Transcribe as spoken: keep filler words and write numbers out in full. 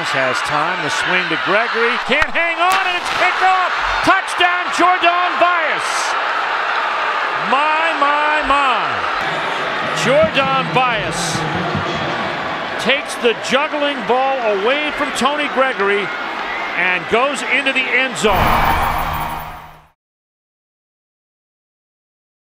Byas has time. The swing to Gregory. Can't hang on, and it's picked off. Touchdown, Jordon Byas. My, my, my. Jordon Byas takes the juggling ball away from Tony Gregory and goes into the end zone.